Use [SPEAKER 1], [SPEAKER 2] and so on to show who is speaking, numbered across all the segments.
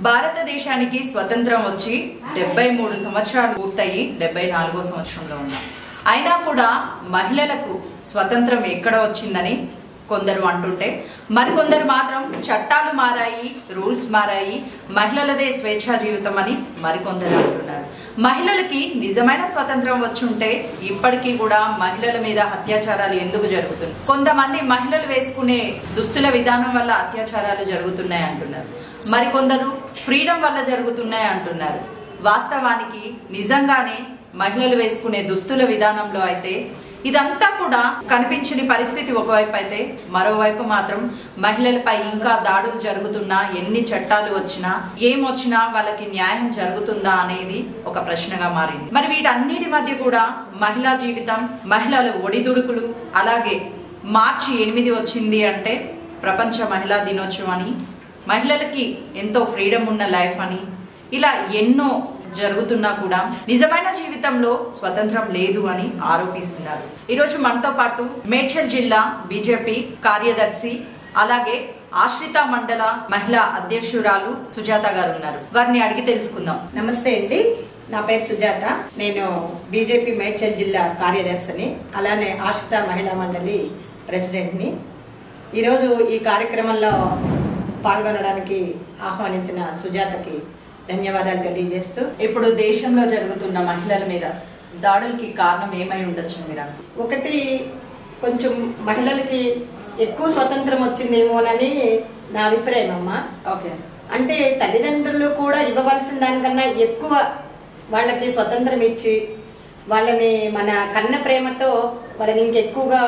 [SPEAKER 1] భారతదేశానికి స్వతంత్రం వచ్చి 73 సంవత్సరాలు పూర్తయి 74వ సంవత్సరంలో ఉన్నాం. అయినా కూడా మహిళలకు స్వతంత్రం ఎక్కడ వచ్చిందని కొందరు అంటుంటే మరికొందరు మాత్రం చట్టాలు మారాయి, రూల్స్ మారాయి, మహిళలదే స్వేచ్ఛా జీవితం అని మరికొందరు అంటున్నారు. మహిళలకి నిజమైన స్వతంత్రం వచ్చుంటే ఇప్పటికీ కూడా మహిళల మీద అత్యాచారాలు ఎందుకు జరుగుతున్నాయి? కొంతమంది మహిళలు వేసుకునే దుస్తుల విధానం వల్ల అత్యాచారాలు జరుగుతున్నాయి అంటున్నారు. మరికొందరు ఫ్రీడమ్ వల్ల జరుగుతున్నాయి అంటున్నారు. వాస్తవానికి నిజంగానే మహిళలు వేసుకునే దుస్తుల విధానంలో అయితే ఇదంతా కూడా కనిపించని పరిస్థితి ఒకవైపు అయితే, మరోవైపు మాత్రం మహిళలపై ఇంకా దాడులు జరుగుతున్నా, ఎన్ని చట్టాలు వచ్చినా ఏమొచ్చినా వాళ్ళకి న్యాయం జరుగుతుందా అనేది ఒక ప్రశ్నగా మారింది. మరి వీటన్నిటి మధ్య కూడా మహిళా జీవితం, మహిళల ఒడిదుడుకులు, అలాగే మార్చి 8 వచ్చింది అంటే ప్రపంచ మహిళా దినోత్సవం అని, మహిళలకి ఎంతో ఫ్రీడమ్ ఉన్న లైఫ్ అని, ఇలా ఎన్నో జరుగుతున్నా కూడా నిజమైన జీవితంలో స్వతంత్రం లేదు అని ఆరోపిస్తున్నారు. ఈరోజు మనతో పాటు మేడ్చల్ జిల్లా బీజేపీ కార్యదర్శి, అలాగే ఆశ్రిత మండల మహిళా అధ్యక్షురాలు సుజాత గారు ఉన్నారు. వారిని అడిగి తెలుసుకుందాం.
[SPEAKER 2] నమస్తే అండి, నా పేరు సుజాత. నేను బీజేపీ మేడ్చల్ జిల్లా కార్యదర్శిని, అలానే ఆశ్రిత మహిళా మండలి ప్రెసిడెంట్ని. ఈరోజు ఈ కార్యక్రమంలో పాల్గొనడానికి ఆహ్వానించిన సుజాతకి ధన్యవాదాలు తెలియజేస్తూ,
[SPEAKER 1] ఇప్పుడు దేశంలో జరుగుతున్న మహిళల మీద దాడులకి కారణం ఏమై ఉండొచ్చు మీరు?
[SPEAKER 2] ఒకటి, కొంచెం మహిళలకి ఎక్కువ స్వతంత్రం వచ్చిందేమోనని నా అభిప్రాయం అమ్మా.
[SPEAKER 1] ఓకే,
[SPEAKER 2] అంటే తల్లిదండ్రులు కూడా ఇవ్వవలసిన దానికన్నా ఎక్కువ వాళ్ళకి స్వతంత్రం ఇచ్చి వాళ్ళని మన కన్న ప్రేమతో వాళ్ళని ఇంకెక్కువగా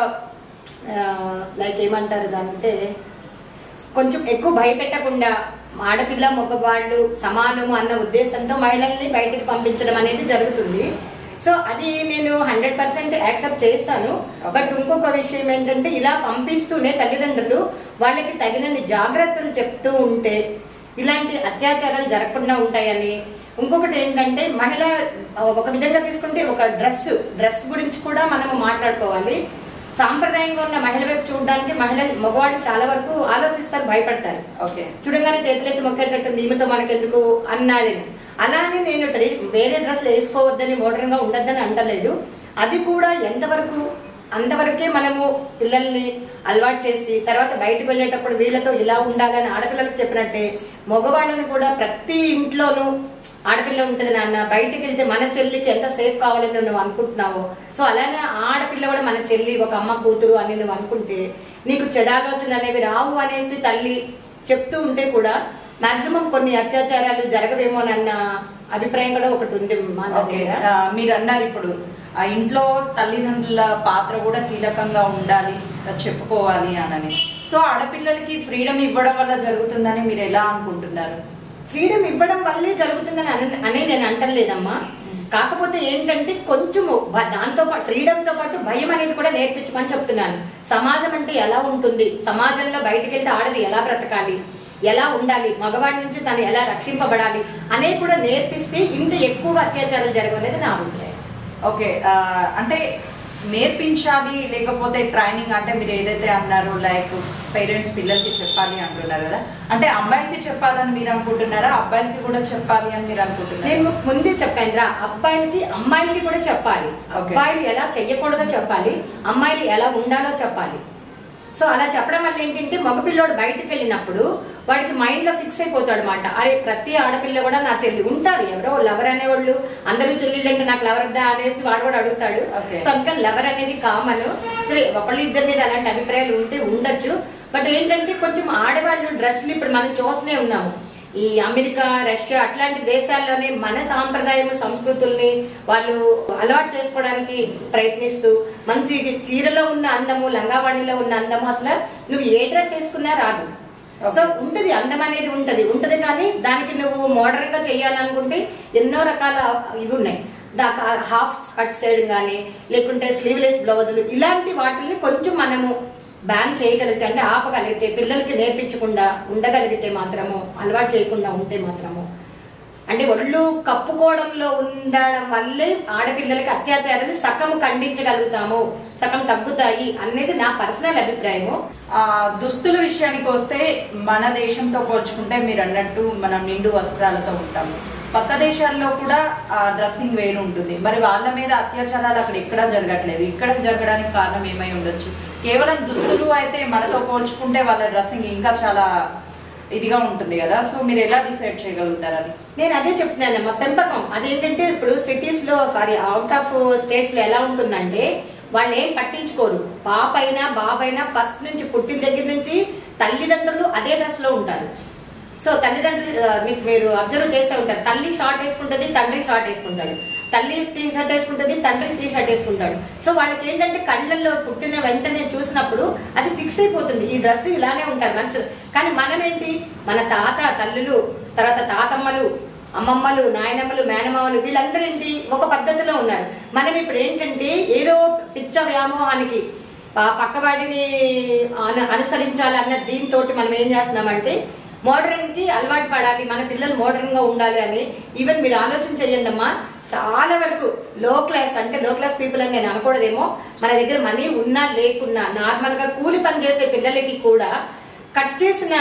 [SPEAKER 2] లైక్ ఏమంటారు దాంటే కొంచెం ఎక్కువ భయపెట్టకుండా ఆడపిల్ల మగవాళ్ళు సమానము అన్న ఉద్దేశంతో మహిళల్ని బయటికి పంపించడం అనేది జరుగుతుంది. సో అది నేను 100% యాక్సెప్ట్ చేస్తాను. బట్ ఇంకొక విషయం ఏంటంటే, ఇలా పంపిస్తూనే తల్లిదండ్రులు వాళ్ళకి తగినన్ని జాగ్రత్తలు చెప్తూ ఉంటే ఇలాంటి అత్యాచారాలు జరగకుండా ఉంటాయని. ఇంకొకటి ఏంటంటే, మహిళ ఒక విధంగా తీసుకుంటే ఒక డ్రెస్ గురించి కూడా మనము మాట్లాడుకోవాలి. సాంప్రదాయంగా ఉన్న మహిళ వైపు చూడడానికి మగవాళ్ళు చాలా వరకు ఆలోచిస్తారు, భయపడతారు. చూడంగానే చేతులెత్తి మొక్కేటట్టుంది, ఈమెతో మనకెందుకు అన్నది. అలానే నేను వేరే డ్రెస్లు వేసుకోవద్దని, మోడర్న్ గా ఉండొద్దని అంటలేదు. అది కూడా ఎంతవరకు అంతవరకే మనము పిల్లల్ని అలవాటు చేసి తర్వాత బయటకు వెళ్ళేటప్పుడు వీళ్ళతో ఇలా ఉండాలని ఆడపిల్లలకు చెప్పినట్టే మగవాళ్ళని కూడా ప్రతి ఇంట్లోనూ ఆడపిల్ల ఉంటుంది నాన్న, బయటికి వెళ్తే మన చెల్లికి ఎంత సేఫ్ కావాలని నువ్వు అనుకుంటున్నావో, సో అలానే ఆడపిల్ల కూడా మన చెల్లి, ఒక అమ్మ కూతురు అని నువ్వు అనుకుంటే నీకు చెడాలోచనలు అనేవి రావు అనేసి తల్లి చెప్తూ ఉంటే కూడా మాక్సిమం కొన్ని అత్యాచారాలు జరగవేమోనన్న అభిప్రాయం కూడా ఒకటి ఉంది.
[SPEAKER 1] మీరు అన్నారు ఇప్పుడు ఆ ఇంట్లో తల్లిదండ్రుల పాత్ర కూడా కీలకంగా ఉండాలి, చెప్పుకోవాలి అని. సో ఆడపిల్లలకి ఫ్రీడమ్ ఇవ్వడం వల్ల జరుగుతుందని మీరు ఎలా అనుకుంటున్నారు?
[SPEAKER 2] ఫ్రీడమ్ ఇవ్వడం వల్లే జరుగుతుందని అనేది నేను అంటలేదమ్మా. కాకపోతే ఏంటంటే కొంచెము దాంతో పాటు ఫ్రీడమ్ తో పాటు భయం అనేది కూడా నేర్పించమని చెప్తున్నాను. సమాజం అంటే ఎలా ఉంటుంది, సమాజంలో బయటకు వెళ్తే ఆడది ఎలా బ్రతకాలి, ఎలా ఉండాలి, మగవాడి నుంచి తను ఎలా రక్షింపబడాలి అనేది కూడా నేర్పిస్తే ఇంత ఎక్కువ అత్యాచారాలు జరగలేదు నా అభిప్రాయం.
[SPEAKER 1] ఓకే, అంటే నేర్పించాలి, లేకపోతే ట్రైనింగ్ అంటే మీరు ఏదైతే అన్నారు లైక్ పేరెంట్స్ పిల్లలకి చెప్పాలి అంటున్నారు కదా, అంటే అమ్మాయిలకి చెప్పాలని మీరు అనుకుంటున్నారా, అబ్బాయిలకి కూడా చెప్పాలి అని మీరు అనుకుంటున్నారా?
[SPEAKER 2] నేను ముందే చెప్పాను రా, అబ్బాయిలకి అమ్మాయిలకి కూడా చెప్పాలి. అబ్బాయిలు ఎలా చెయ్యకూడదో చెప్పాలి, అమ్మాయిలు ఎలా ఉండాలో చెప్పాలి. సో అలా చెప్పడం వల్ల ఏంటంటే మగపిల్లోడు బయటకు వెళ్ళినప్పుడు వాడికి మైండ్ లో ఫిక్స్ అయిపోతాడు అనమాట. అరే ప్రతి ఆడపిల్ల కూడా నా చెల్లి ఉంటారు, ఎవరో లవర్ అనేవాళ్ళు, అందరూ చెల్లెళ్ళు అంటే నాకు లవర్ దా అనేసి వాడు కూడా అడుగుతాడు. సో అందుకని లవర్ అనేది కామన్. సరే ఒకళ్ళు ఇద్దరి మీద అలాంటి అభిప్రాయాలు ఉంటే ఉండొచ్చు. బట్ ఏంటంటే కొంచెం ఆడవాళ్ళు డ్రెస్లు ఇప్పుడు మనం చూస్తూనే ఉన్నాము. ఈ అమెరికా, రష్యా అట్లాంటి దేశాల్లోనే మన సాంప్రదాయం సంస్కృతుల్ని వాళ్ళు అలవాటు చేసుకోవడానికి ప్రయత్నిస్తూ మంచి చీరలో ఉన్న అందము, లంగావాణిలో ఉన్న అందము అసలు నువ్వు ఏ డ్రెస్ వేసుకున్నా రాదు. సో ఉంటది, అందం అనేది ఉంటది కానీ దానికి నువ్వు మోడర్న్ గా చెయ్యాలనుకుంటే ఎన్నో రకాల ఇవి ఉన్నాయి. హాఫ్ స్కర్ట్ సైడ్ గానీ లేకుంటే స్లీవ్లెస్ బ్లౌజులు ఇలాంటి వాటిని కొంచెం మనము బ్యాన్ చేయగలిగితే, అంటే ఆపగలిగితే, పిల్లలకి నేర్పించకుండా ఉండగలిగితే మాత్రము, అలవాటు చేయకుండా ఉంటే మాత్రము అంటే ఒళ్ళు కప్పుకోవడంలో ఉండడం వల్లే ఆడపిల్లలకి అత్యాచారాలు సగం ఖండించగలుగుతాము, సగం తగ్గుతాయి అనేది నా పర్సనల్ అభిప్రాయము.
[SPEAKER 1] దుస్తుల విషయానికి వస్తే మన దేశంతో పోల్చుకుంటే మీరు అన్నట్టు మనం నిండు వస్త్రాలతో ఉంటాము. పక్క దేశాల్లో కూడా డ్రెస్సింగ్ వేరు ఉంటుంది. మరి వాళ్ళ మీద అత్యాచారాలు అక్కడ ఎక్కడా జరగట్లేదు. ఇక్కడ జరగడానికి కారణం ఏమై ఉండొచ్చు? కేవలం దుస్తులు అయితే మనతో పోల్చుకుంటే వాళ్ళ డ్రెస్సింగ్ ఇంకా చాలా ఇదిగా ఉంటుంది కదా. సో మీరు ఎలా డిసైడ్ చేయగలుగుతారు అది?
[SPEAKER 2] నేను అదే చెప్తున్నానమ్మా, పెంపకం. అదేంటంటే ఇప్పుడు సిటీస్ లో అవుట్ ఆఫ్ స్టేట్స్ లో ఎలా ఉంటుందంటే వాళ్ళు ఏం పట్టించుకోరు. పాప అయినా బాబైనా ఫస్ట్ నుంచి పుట్టిన దగ్గర నుంచి తల్లిదండ్రులు అదే డ్రెస్ లో ఉంటారు. సో తల్లిదండ్రులు మీరు అబ్జర్వ్ చేసే ఉంటారు, తల్లి షార్ట్ వేసుకుంటుంది, తండ్రి షార్ట్ వేసుకుంటాడు, తల్లి టీ షర్ట్ వేసుకుంటుంది, తండ్రి టీ షర్ట్ వేసుకుంటాడు. సో వాళ్ళకి ఏంటంటే కళ్ళల్లో పుట్టిన వెంటనే చూసినప్పుడు అది ఫిక్స్ అయిపోతుంది, ఈ డ్రెస్ ఇలానే ఉంటారు మనుషులు. కానీ మనం ఏంటి, మన తాత తల్లులు, తర్వాత తాతమ్మలు, అమ్మమ్మలు, నాయనమ్మలు, మేనమామలు వీళ్ళందరూ ఏంటి ఒక పద్ధతిలో ఉన్నారు. మనం ఇప్పుడు ఏంటంటే ఏదో పిచ్చ వ్యామోహానికి పక్కవాడిని అనుసరించాలి అన్న దీంతో మనం ఏం చేస్తున్నామంటే మోడర్న్ కి అలవాటు పడాలి, మన పిల్లలు మోడర్న్ గా ఉండాలి అని. ఈవెన్ మీరు ఆలోచన చెయ్యండి అమ్మా, చాలా వరకు లో క్లాస్ పీపుల్ అని నేను అనకూడదేమో, మన దగ్గర మనీ ఉన్నా లేకున్నా నార్మల్ గా కూలి పని చేసే పిల్లలకి కూడా కట్ చేసిన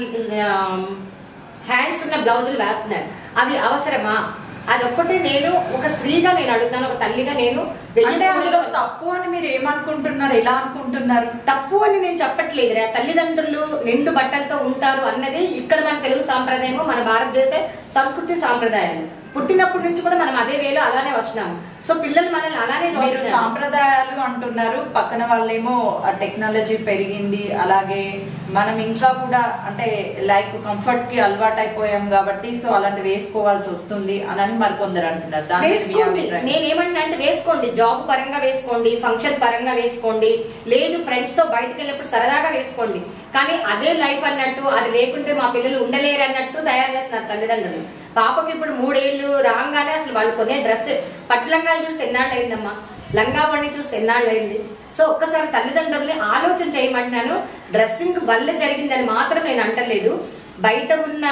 [SPEAKER 2] హ్యాండ్స్ ఉన్న బ్లౌజులు వేస్తున్నారు. అవి అవసరమా? అదొక్కటే నేను ఒక స్త్రీగా నేను అడుగుతాను, ఒక తల్లిగా నేను.
[SPEAKER 1] అందులో తప్పు అని మీరు ఏమనుకుంటున్నారు, ఎలా అనుకుంటున్నారు?
[SPEAKER 2] తప్పు అని నేను చెప్పట్లేదురా. తల్లిదండ్రులు నిండు బట్టలతో ఉంటారు అన్నది ఇక్కడ మన తెలుగు సాంప్రదాయము, మన భారతదేశ సంస్కృతి సాంప్రదాయాలు. పుట్టినప్పటి నుంచి కూడా మనం అదే వేలో అలానే వస్తున్నాము. సో పిల్లలు మనల్ని అలానే
[SPEAKER 1] చూస్తున్నారు. సాంప్రదాయాలు అంటున్నారు, పక్కన వాళ్ళేమో టెక్నాలజీ పెరిగింది, అలాగే మనం ఇంకా కూడా అంటే లైక్ కంఫర్ట్ కి అలవాటు అయిపోయాం కాబట్టి సో అలాంటి వేసుకోవాల్సి వస్తుంది అని మరికొందరు అంటున్నారు.
[SPEAKER 2] నేనేమన్నా అంటే వేసుకోండి, జాబ్ పరంగా వేసుకోండి, ఫంక్షన్ పరంగా వేసుకోండి, లేదు ఫ్రెండ్స్ తో బయటకు వెళ్ళినప్పుడు సరదాగా వేసుకోండి. కానీ అదే లైఫ్ అన్నట్టు, అది లేకుంటే మా పిల్లలు ఉండలేరు అన్నట్టు తయారు చేస్తున్నారు తల్లిదండ్రులు. పాపకి ఇప్పుడు 3 ఏళ్ళు రాగానే అసలు వాళ్ళు కొనే డ్రెస్ పట్లంగాలు చూసి ఎన్నాళ్ళు అయిందమ్మా, లంగావణి చూసి ఎన్నాళ్ళు అయింది. సో ఒక్కసారి తల్లిదండ్రుల్ని ఆలోచన చేయమంటున్నాను. డ్రెస్సింగ్ వల్ల జరిగిందని మాత్రం నేను అంటలేదు. బయట ఉన్న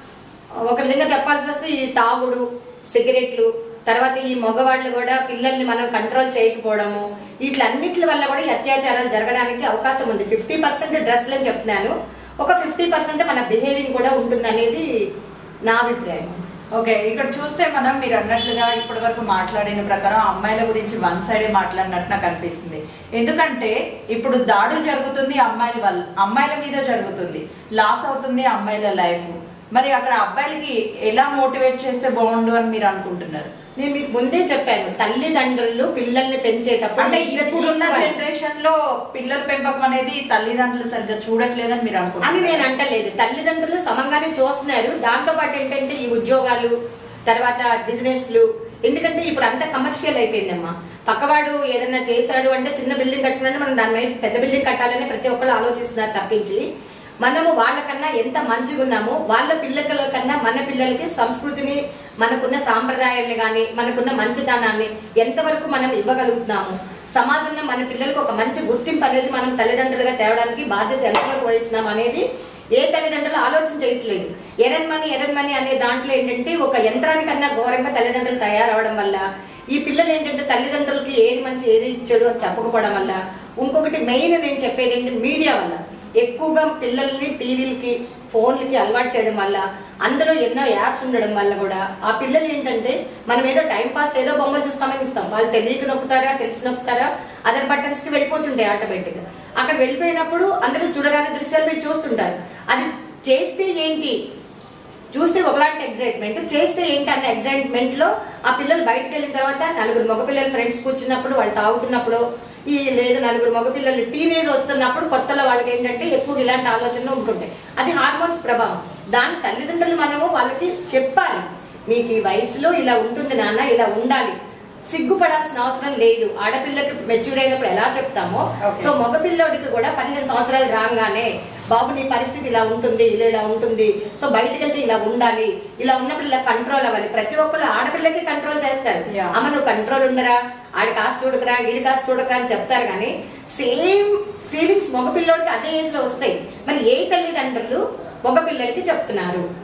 [SPEAKER 2] ఒక విధంగా చెప్పాల్సి వస్తే ఈ తాగుడు, సిగరెట్లు, తర్వాత ఈ మగవాళ్ళు కూడా పిల్లల్ని మనం కంట్రోల్ చేయకపోవడము, వీటిలన్నిటి వల్ల కూడా ఈ అత్యాచారాలు జరగడానికి అవకాశం ఉంది. 50% డ్రెస్లు అని చెప్తున్నాను, ఒక 50% మన బిహేవింగ్ కూడా ఉంటుంది అనేది నా అభిప్రాయం.
[SPEAKER 1] ఓకే, ఇక్కడ చూస్తే మనం మీరు అన్నట్లుగా ఇప్పటి వరకు మాట్లాడిన ప్రకారం అమ్మాయిల గురించి వన్ సైడే మాట్లాడినట్టు నాకు అనిపిస్తుంది. ఎందుకంటే ఇప్పుడు దాడులు జరుగుతుంది అమ్మాయిల మీద జరుగుతుంది, లాస్ అవుతుంది అమ్మాయిల లైఫ్. మరి అక్కడ అబ్బాయిలకి ఎలా మోటివేట్ చేస్తే బాగుండు అని మీరు అనుకుంటున్నారు?
[SPEAKER 2] నేను మీకు ముందే చెప్పాను, తల్లిదండ్రులు పిల్లల్ని పెంచేటప్పుడు
[SPEAKER 1] అంటే ఇప్పుడున్న జనరేషన్ లో పిల్లల పెంపకం అనేది తల్లిదండ్రులు సరిగ్గా చూడట్లేదని మీరు అనుకుంటున్నారు?
[SPEAKER 2] అని నేను అంటలేదు, తల్లిదండ్రులు సమంగానే చూస్తున్నారు. దాంతో పాటు ఏంటంటే ఈ ఉద్యోగాలు, తర్వాత బిజినెస్లు, ఎందుకంటే ఇప్పుడు అంతా కమర్షియల్ అయిపోయిందమ్మా. పక్కవాడు ఏదన్నా చేశాడు అంటే చిన్న బిల్డింగ్ కట్టినంటే మనం దాని మీద పెద్ద బిల్డింగ్ కట్టాలని ప్రతి ఒక్కరు ఆలోచిస్తున్నారు తప్పించి మనము వాళ్ళకన్నా ఎంత మంచిగా ఉన్నామో వాళ్ళ పిల్లల కన్నా మన పిల్లలకి సంస్కృతిని, మనకున్న సాంప్రదాయాన్ని కానీ మనకున్న మంచితనాన్ని ఎంతవరకు మనం ఇవ్వగలుగుతున్నాము, సమాజంలో మన పిల్లలకు ఒక మంచి గుర్తింపు అనేది మనం తల్లిదండ్రులుగా తేవడానికి బాధ్యత ఎంతవరకు వహిస్తున్నాం అనేది ఏ తల్లిదండ్రులు ఆలోచన చేయట్లేదు. ఎరన్ మనీ అనే దాంట్లో ఏంటంటే ఒక యంత్రానికన్నా ఘోరంగా తల్లిదండ్రులు తయారవడం వల్ల ఈ పిల్లలు ఏంటంటే తల్లిదండ్రులకి ఏది మంచి ఏది చెడు అని చెప్పకపోవడం వల్ల, ఇంకొకటి మెయిన్ నేను చెప్పేది ఏంటంటే మీడియా వల్ల ఎక్కువగా పిల్లల్ని టీవీలకి, ఫోన్లకి అలవాటు చేయడం వల్ల, అందులో ఎన్నో యాప్స్ ఉండడం వల్ల కూడా ఆ పిల్లలు ఏంటంటే మనం ఏదో టైం పాస్ ఏదో బొమ్మలు చూస్తామని ఇస్తాం, వాళ్ళు తెలియక నొక్కుతారా తెలిసి నొక్కుతారా అదర్ బటన్స్ కి వెళ్ళిపోతుంటాయి ఆటోమేటిక్ గా. అక్కడ వెళ్ళిపోయినప్పుడు అందరూ చూడరాని దృశ్యాలు మీరు చూస్తుంటారు. అది చేస్తే ఏంటి, చూస్తే ఒకలాంటి ఎగ్జైట్మెంట్, చేస్తే ఏంటి అన్న ఎగ్జైట్మెంట్ లో ఆ పిల్లలు బయటకు వెళ్ళిన తర్వాత 4 మగపిల్లలు ఫ్రెండ్స్ కూర్చున్నప్పుడు, వాళ్ళు తాగుతున్నప్పుడు, ఈ లేదు 4 మగపిల్లలు టీనేజ్ వస్తున్నప్పుడు కొత్తలో వాళ్ళకి ఏంటంటే ఎక్కువ ఇలాంటి ఆలోచనలు ఉంటుంటాయి. అది హార్మోన్స్ ప్రభావం. దాని తల్లిదండ్రులు మనము వాళ్ళకి చెప్పాలి, మీకు ఈ వయసులో ఇలా ఉంటుంది నాన్న, ఇలా ఉండాలి, సిగ్గుపడాల్సిన అవసరం లేదు. ఆడపిల్లకి మెచ్యూర్ అయినప్పుడు ఎలా చెప్తామో సో మగపిల్లోడికి కూడా 15 సంవత్సరాలు రాగానే బాబు నీ పరిస్థితి ఇలా ఉంటుంది, ఇలా ఉంటుంది, సో బయటకు వెళ్తే ఇలా ఉండాలి, ఇలా ఉన్నప్పుడు ఇలా కంట్రోల్ అవ్వాలి. ప్రతి ఒక్కరు ఆడపిల్లకి కంట్రోల్ చేస్తారు, అమ్మ నువ్వు కంట్రోల్ ఉండరా, ఆడి కాస్త చూడకరా, వీడి కాస్త చూడకరా అని చెప్తారు. కానీ సేమ్ ఫీలింగ్స్ మగపిల్లోడికి అదే ఏజ్ లో వస్తాయి. మరి ఏ తల్లిదండ్రులు మగపిల్లలకి చెప్తున్నారు?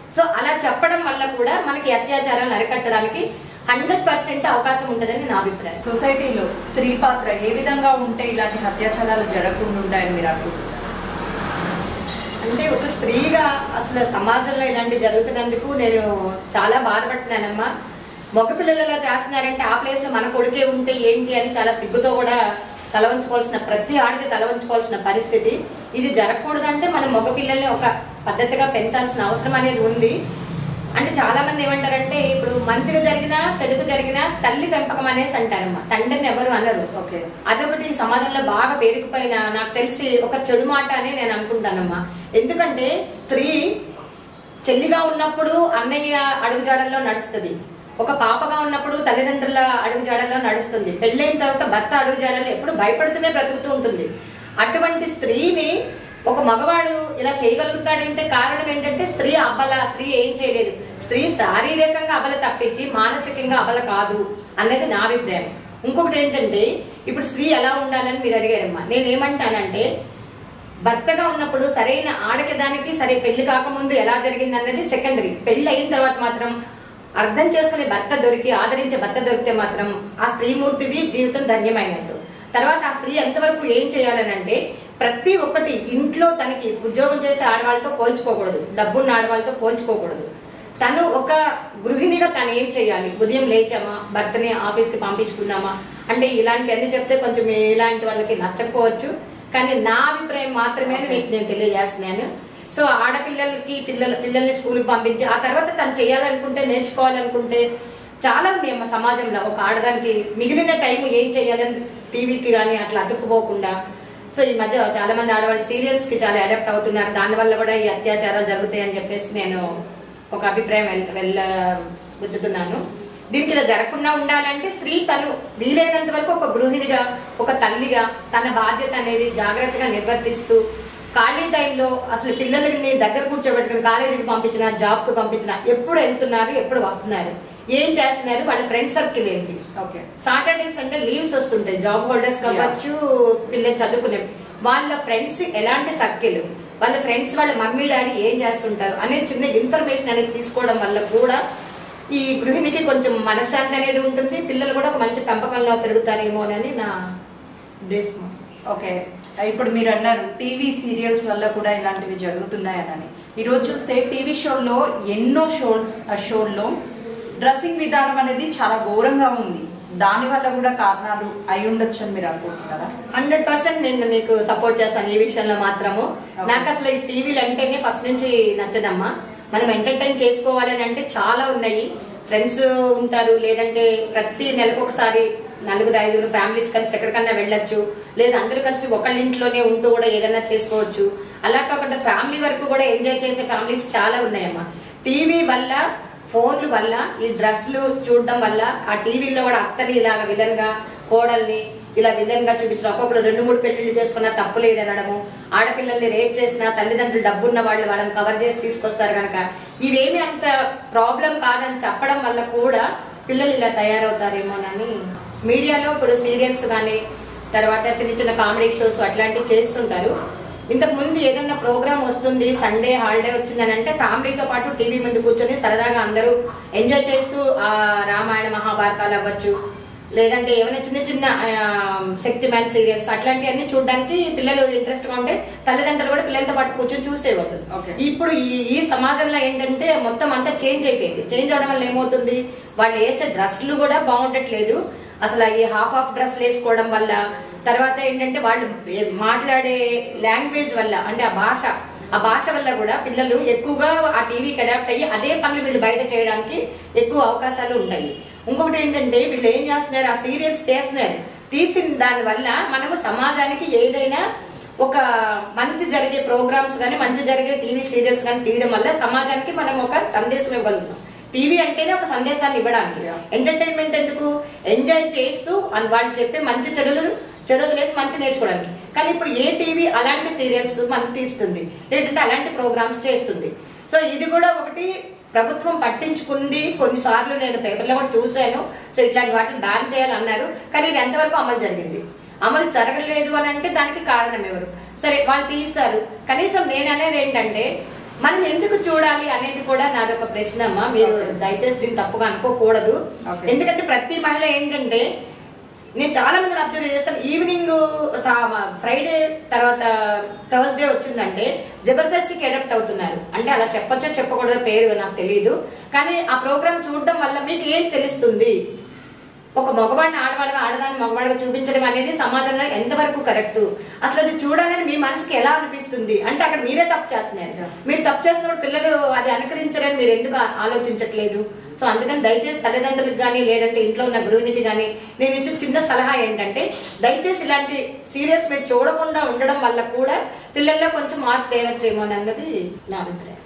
[SPEAKER 2] సో అలా చెప్పడం వల్ల కూడా మనకి అత్యాచారాలను అరికట్టడానికి 100% అవకాశం ఉంటుందని నా అభిప్రాయం.
[SPEAKER 1] సొసైటీలో స్త్రీ పాత్ర ఏ విధంగా ఉంటే ఇలాంటి అత్యాచారాలు జరగకుండా ఉంటాయని మీరు అనుకుంటున్నారు?
[SPEAKER 2] అంటే ఒక స్త్రీగా అసలు సమాజంలో ఇలాంటి జరుగుతున్నందుకు నేను చాలా బాధపడుతున్నానమ్మా. మగపిల్లలు ఇలా చేస్తున్నారంటే ఆ ప్లేస్ లో మన కొడుకే ఉంటే ఏంటి అని చాలా సిగ్గుతో కూడా ప్రతి ఆడితే తల వంచుకోవాల్సిన పరిస్థితి. ఇది జరగకూడదంటే మనం మగపిల్లల్ని ఒక పద్ధతిగా పెంచాల్సిన అవసరం అనేది ఉంది. అంటే చాలా మంది ఏమంటారంటే ఇప్పుడు మంచిగా జరిగినా చెడుకు జరిగినా తల్లి పెంపకం అనేసి అంటారమ్మా, తండ్రిని ఎవరు అనరు. అదొకటి సమాజంలో బాగా పేరుకుపోయిన నాకు తెలిసి ఒక చెడు మాట అని నేను అనుకుంటానమ్మా. ఎందుకంటే స్త్రీ చెల్లిగా ఉన్నప్పుడు అన్నయ్య అడుగుజాడల్లో నడుస్తుంది, ఒక పాపగా ఉన్నప్పుడు తల్లిదండ్రుల అడుగుజాడల్లో నడుస్తుంది, పెళ్ళైన తర్వాత భర్త అడుగుజాడల్లో ఎప్పుడు భయపడుతూనే బ్రతుకుతూ ఉంటుంది. అటువంటి స్త్రీని ఒక మగవాడు ఇలా చేయగలుగుతాడంటే కారణం ఏంటంటే స్త్రీ అబల, స్త్రీ ఏం చేయలేదు, స్త్రీ శారీరకంగా అబల తప్పించి మానసికంగా అబల కాదు అనేది నా అభిప్రాయం. ఇంకొకటి ఏంటంటే ఇప్పుడు స్త్రీ ఎలా ఉండాలని మీరు అడిగారమ్మా. నేనేమంటానంటే భర్తగా ఉన్నప్పుడు సరైన ఆడకదానికి సరే పెళ్లి కాకముందు ఎలా జరిగింది అన్నది సెకండరీ. పెళ్లి అయిన తర్వాత మాత్రం అర్థం చేసుకునే భర్త దొరికి ఆదరించే భర్త దొరికితే మాత్రం ఆ స్త్రీమూర్తిది జీవితం ధన్యమైనట్టు. తర్వాత ఆ స్త్రీ ఎంతవరకు ఏం చేయాలని అంటే ప్రతి ఒక్కటి ఇంట్లో తనకి ఉద్యోగం చేసే ఆడవాళ్ళతో పోల్చుకోకూడదు, డబ్బున్న ఆడవాళ్ళతో పోల్చుకోకూడదు. తను ఒక గృహిణిగా తను ఏం చేయాలి, ఉదయం లేచామా, భర్తని ఆఫీస్కి పంపించుకున్నామా అంటే ఇలాంటివన్నీ చెప్తే కొంచెం ఇలాంటి వాళ్ళకి నచ్చకపోవచ్చు, కానీ నా అభిప్రాయం మాత్రమే మీకు నేను తెలియజేస్తున్నాను. సో ఆడపిల్లలకి పిల్లల్ని స్కూల్కి పంపించి ఆ తర్వాత తను చేయాలనుకుంటే నేర్చుకోవాలనుకుంటే చాలా ఉన్నాయి అమ్మ సమాజంలో. ఒక ఆడదానికి మిగిలిన టైం ఏం చేయాలని టీవీకి కానీ అట్లా అతుక్కుపోకుండా. సో ఈ మధ్య చాలా మంది ఆడవాళ్ళు సీరియల్స్ కి చాలా అడాప్ట్ అవుతున్నారు, దానివల్ల కూడా ఈ అత్యాచారాలు జరుగుతాయని చెప్పేసి నేను ఒక అభిప్రాయం వెళ్ళబుచ్చుతున్నాను. దీనికి ఇలా జరగకుండా ఉండాలంటే స్త్రీ తను వీలైనంత వరకు ఒక గృహిణిగా ఒక తల్లిగా తన బాధ్యత అనేది జాగ్రత్తగా నిర్వర్తిస్తూ ఖాళీ టైంలో అసలు పిల్లలని దగ్గర కూర్చోబెట్టుకుని కాలేజీకి పంపించిన జాబ్ కు పంపించిన ఎప్పుడు వెళ్తున్నారు, ఎప్పుడు వస్తున్నారు, ఏం చేస్తున్నారు, వాళ్ళ ఫ్రెండ్ సర్కిల్ ఏంటి, సాటర్డే సండే లీవ్స్ వస్తుంటాయి, జాబ్ హోల్డర్స్ కావచ్చు, పిల్లలు చదువుకునే వాళ్ళ ఫ్రెండ్స్ ఎలాంటి సర్కిల్, వాళ్ళ ఫ్రెండ్స్ వాళ్ళ మమ్మీ డాడీ ఏం చేస్తుంటారు అనేది చిన్న ఇన్ఫర్మేషన్ అనేది తీసుకోవడం వల్ల కూడా ఈ గృహిణికి కొంచెం మనశ్శాంతి అనేది ఉంటుంది, పిల్లలు కూడా ఒక మంచి పెంపకంలో పెరుగుతారేమోనని నా ఉద్దేశం.
[SPEAKER 1] ఓకే, ఇప్పుడు మీరు అన్నారు టీవీ సీరియల్స్ వల్ల కూడా ఇలాంటివి జరుగుతున్నాయని. ఈరోజు చూస్తే టీవీ షోల్లో ఎన్నో షోల్లో డ్రెస్సింగ్ విధానం అనేది చాలా ఘోరంగా ఉంది, దాని వల్ల కూడా కారణాలు అయి ఉండొచ్చు అని మీరు అనుకుంటున్నారా?
[SPEAKER 2] 100% నేను నీకు సపోర్ట్ చేస్తాను ఈ విషయంలో మాత్రము. నాకు అసలు ఈ టీవీలు అంటేనే ఫస్ట్ నుంచి నచ్చదమ్మా. మనం ఎంటర్టైన్ చేసుకోవాలని అంటే చాలా ఉన్నాయి, ఫ్రెండ్స్ ఉంటారు, లేదంటే ప్రతి నెలకు ఒకసారి 4-5 ఫ్యామిలీస్ కలిసి ఎక్కడికన్నా వెళ్ళొచ్చు, లేదా అందరూ కలిసి ఒకళ్ళ ఇంట్లోనే ఉంటూ కూడా ఏదైనా చేసుకోవచ్చు. అలా కాకుండా ఫ్యామిలీ వరకు కూడా ఎంజాయ్ చేసే ఫ్యామిలీస్ చాలా ఉన్నాయమ్మా. టీవీ వల్ల ఫోన్ల వల్ల ఈ డ్రెస్లు చూడడం వల్ల ఆ టీవీలో కూడా అత్తని ఇలాగ విలన్ గా కోడల్ని ఇలా విలన్ గా చూపించడం, ఒక్కొక్కరు 2-3 పెళ్లిళ్ళు చేసుకున్నా తప్పు లేదనడము, ఆడపిల్లల్ని రేప్ చేసినా తల్లిదండ్రులు డబ్బున్న వాళ్ళు వాళ్ళని కవర్ చేసి తీసుకొస్తారు కనుక ఇవేమి అంత ప్రాబ్లం కాదని చెప్పడం వల్ల కూడా పిల్లలు ఇలా తయారవుతారేమోనని మీడియాలో ఇప్పుడు సీరియల్స్ కానీ తర్వాత చిన్న చిన్న కామెడీ షోస్ అట్లాంటివి చేస్తుంటారు. ఇంతకు ముందు ఏదైనా ప్రోగ్రామ్ వస్తుంది, సండే హాలిడే వచ్చిందని అంటే ఫ్యామిలీతో పాటు టీవీ ముందు కూర్చొని సరదాగా అందరూ ఎంజాయ్ చేస్తూ ఆ రామాయణ మహాభారతాలు అవ్వచ్చు, లేదంటే ఏమైనా చిన్న చిన్న శక్తిమాన్ సీరియల్స్ అట్లాంటివన్నీ చూడడానికి పిల్లలు ఇంట్రెస్ట్ గా ఉంటే తల్లిదండ్రులు కూడా పిల్లలతో పాటు కూర్చొని చూసేవాళ్ళు. ఇప్పుడు ఈ సమాజంలో ఏంటంటే మొత్తం అంతా చేంజ్ అయిపోయింది. చేంజ్ అవడం వల్ల ఏమవుతుంది, వాళ్ళు వేసే డ్రెస్లు కూడా బాగుండట్లేదు, అసలు ఈ హాఫ్ డ్రెస్లు వేసుకోవడం వల్ల, తర్వాత ఏంటంటే వాళ్ళు మాట్లాడే లాంగ్వేజ్ వల్ల అంటే ఆ భాష వల్ల కూడా పిల్లలు ఎక్కువగా ఆ టీవీకి అడాప్ట్ అయ్యి అదే పనులు వీళ్ళు బయట చేయడానికి ఎక్కువ అవకాశాలు ఉంటాయి. ఇంకొకటి ఏంటంటే వీళ్ళు ఏం చేస్తున్నారు, ఆ సీరియల్స్ తీసిన దాని వల్ల మనము సమాజానికి ఏదైనా ఒక మంచి జరిగే ప్రోగ్రామ్స్ కానీ మంచి జరిగే టీవీ సీరియల్స్ కానీ తీయడం వల్ల సమాజానికి మనం ఒక సందేశం ఇవ్వగలుగుతాం. టీవీ అంటేనే ఒక సందేశాన్ని ఇవ్వడానికి, ఎంటర్టైన్మెంట్ ఎందుకు, ఎంజాయ్ చేస్తూ వాళ్ళు చెప్పే మంచి చెడు వదిలేసి మంచి నేర్చుకోవడానికి. కానీ ఇప్పుడు ఏ టీవీ అలాంటి సీరియల్స్ మనకు తీస్తుంది, లేదంటే అలాంటి ప్రోగ్రామ్స్ చేస్తుంది. సో ఇది కూడా ఒకటి ప్రభుత్వం పట్టించుకుంది. కొన్నిసార్లు నేను పేపర్లో కూడా చూశాను, సో ఇట్లాంటి వాటిని బ్యాన్ చేయాలన్నారు, కానీ ఇది ఎంతవరకు అమలు జరిగింది, అమలు జరగలేదు అని అంటే దానికి కారణం ఎవరు? సరే వాళ్ళు తీస్తారు, కనీసం నేను అనేది ఏంటంటే మనం ఎందుకు చూడాలి అనేది కూడా నాదొక ప్రశ్న అమ్మా. మీరు దయచేసి దీన్ని తప్పుగా అనుకోకూడదు. ఎందుకంటే ప్రతి మహిళ ఏంటంటే, నేను చాలా మందిని అబ్జర్వ్ చేస్తాను, ఈవినింగ్ ఫ్రైడే తర్వాత థర్స్డే వచ్చిందంటే జబర్దస్త్కి అడాప్ట్ అవుతున్నారు. అంటే అలా చెప్పొచ్చో చెప్పకూడదో పేరు నాకు తెలియదు, కానీ ఆ ప్రోగ్రామ్ చూడడం వల్ల మీకు ఏం తెలుస్తుంది? ఒక మగవాడిని ఆడవాడిగా, ఆడదాన్ని మగవాడిగా చూపించడం అనేది సమాజంలో ఎంతవరకు కరెక్ట్? అసలు అది చూడాలని మీ మనసుకి ఎలా అనిపిస్తుంది? అంటే అక్కడ మీరే తప్పు చేస్తున్నారు. మీరు తప్పు చేసినప్పుడు పిల్లలు అది అనుకరించరని మీరు ఎందుకు ఆలోచించట్లేదు? సో అందుకని దయచేసి తల్లిదండ్రులకు కానీ, లేదంటే ఇంట్లో ఉన్న గృహిణికి కానీ నేను ఇచ్చిన చిన్న సలహా ఏంటంటే, దయచేసి ఇలాంటి సీరియల్స్ మీరు చూడకుండా ఉండడం వల్ల కూడా పిల్లల్లో కొంచెం మార్పు తేవచ్చేమో అన్నది నా అభిప్రాయం.